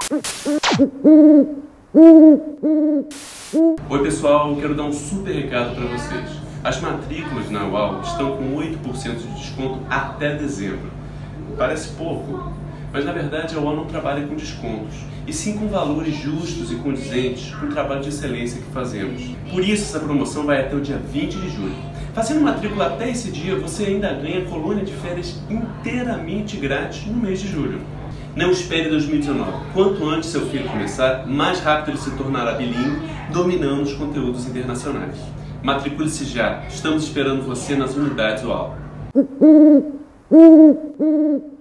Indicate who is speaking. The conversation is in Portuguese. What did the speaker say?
Speaker 1: Oi pessoal, eu quero dar um super recado para vocês. As matrículas na UAL estão com 8% de desconto até dezembro. Parece pouco, mas na verdade a UAL não trabalha com descontos, e sim com valores justos e condizentes com o trabalho de excelência que fazemos. Por isso essa promoção vai até o dia 20 de julho. Fazendo matrícula até esse dia, você ainda ganha colônia de férias inteiramente grátis no mês de julho. Não espere 2019. Quanto antes seu filho começar, mais rápido ele se tornará bilíngue, dominando os conteúdos internacionais. Matricule-se já. Estamos esperando você nas unidades UAL.